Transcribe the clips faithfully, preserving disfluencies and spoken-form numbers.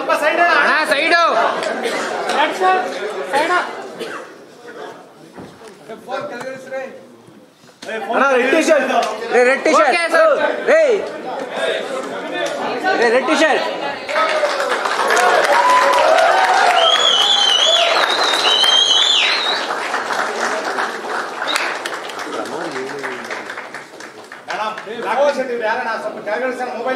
ಅಣ್ಣ side red T shirt red T shirt ರೇ red T shirt ಯಾರಣ್ಣ ಸ್ವಲ್ಪ ಕೆಳಗಡೆ ಸರ್ ಮೊಬೈಲ್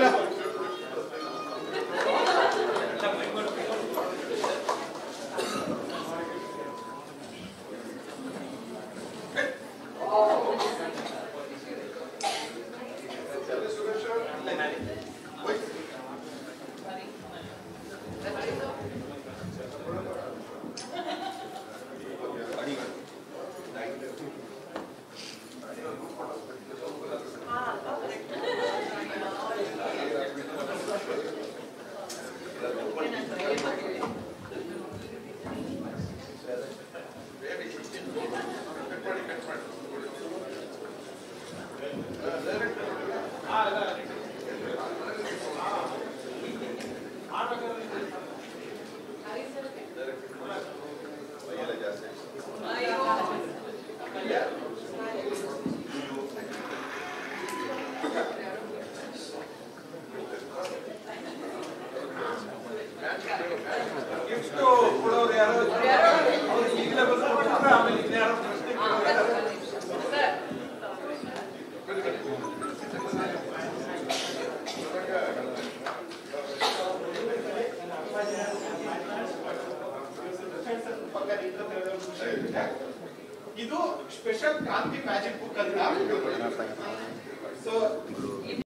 ಇದು ಸ್ಪೆಷಲ್ ಕ್ರಾಂತಿ ಮ್ಯಾಜಿಕ್ ಬುಕ್ ಅಂತ. ಸೊ